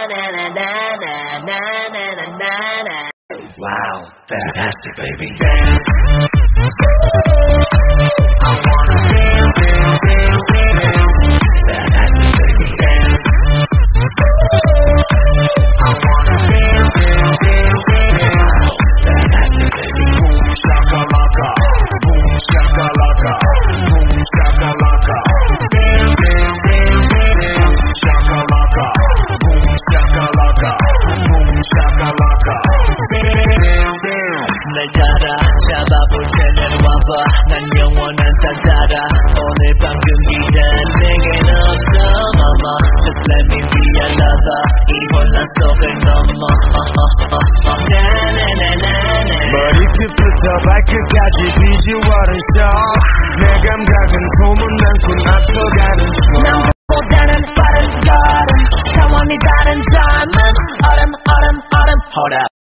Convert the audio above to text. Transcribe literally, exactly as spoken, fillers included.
Wow, fantastic, baby. Dance. I wanna dance, dance, dance, dance. Fantastic, baby. Dance. I wanna dance, dance, dance, dance. Fantastic, baby. Boom shakalaka, boom shakalaka, boom shakalaka. Dance, dance, dance, dance. Shakalaka, boom shakalaka, boom shakalaka. 날 따라 잡아볼 테면 와봐 난 영원한 딴따라 오늘 방금 기대 내겐 없어 mama Just let me be your lover 이 혼란 속을 넘어 나나나나나 머리끝부터 발끝까지 비주얼은 쇼 내 감각은 소문난 꿈 앞서가는 쇼 남보다는 빠른 걸음 차원이 다른 젊음 얼음 얼음 얼음 Hold up